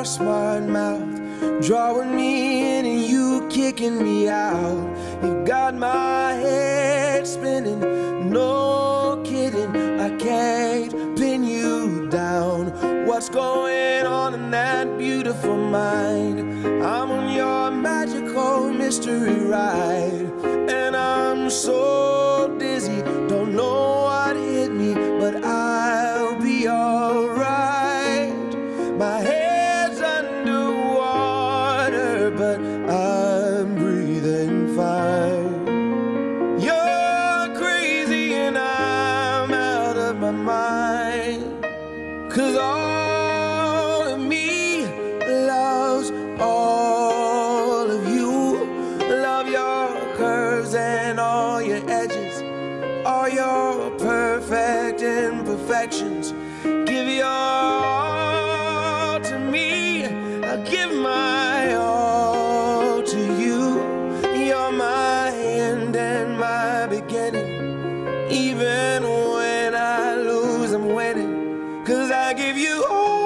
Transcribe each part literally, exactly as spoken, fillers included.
smart mouth, drawing me in and you kicking me out. You got my head spinning, no kidding, I can't pin you down. What's going on in that beautiful mind? I'm on your magical mystery ride, and I'm so dizzy, don't know what hit me, but I'll be alright. My head's underwater, but I'm breathing fine. You're crazy and I'm out of my mind, 'cause all of me loves all of you. Love your curves and all your edges, all your perfect imperfections. Give your all to me, I'll give my all to you. You're my end and my beginning. Even when I lose, I'm winning, 'cause I give you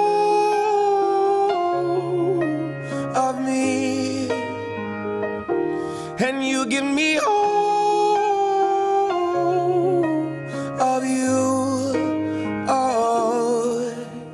all of me, and you give me all of you. Oh,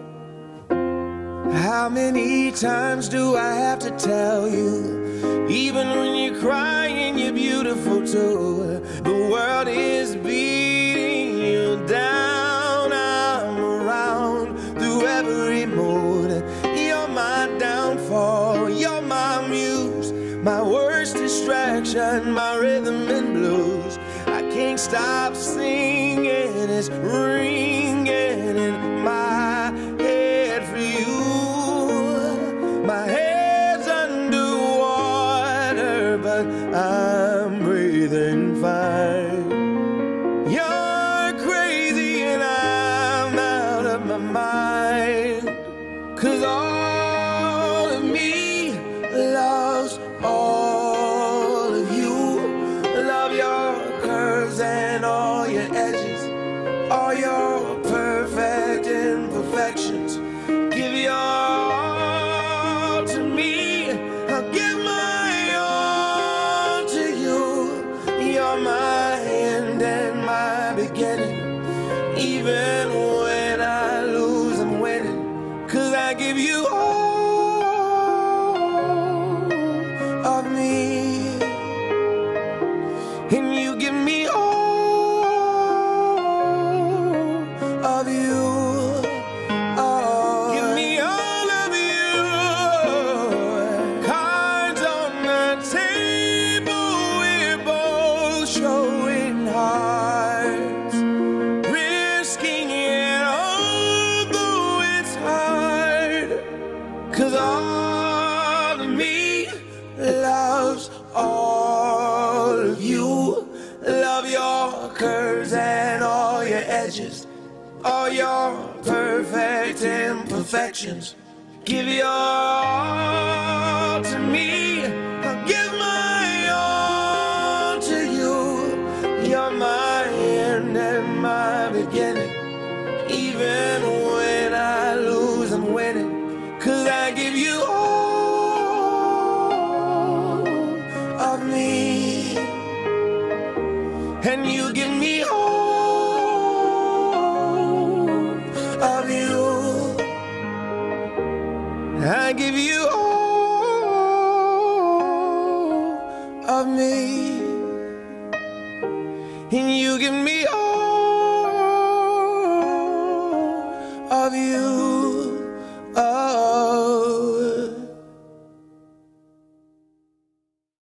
how many times do I have to tell you? Even when you're crying, you're beautiful too. The world is beating you down. I'm around through every mood. You're my downfall, you're my muse, my worst distraction, my rhythm and blues. I can't stop singing, it's ringing in my head for you. My head's underwater, but I'm breathing fine. You're crazy and I'm out of my mind, 'cause all of me loves all of you. Love your curves and all your edges, all your perfect imperfections. Give your all to me, I'll give my all to you. You're my end and my beginning. Even when I lose, I'm winning, 'cause I give you all of me, and you give me all of you. Oh, give me all of you. Cards on the table, we're both showing hearts, risking it although it's hard, 'cause all of me loves all of you. Love your curves and all your edges, all your perfect imperfections. Give your all to me, I'll give my all to you. You're my end and my beginning. Even when I lose, I'm winning, 'cause I give you all of me, and you give me all of you. I give you all of me, and you give me all of you.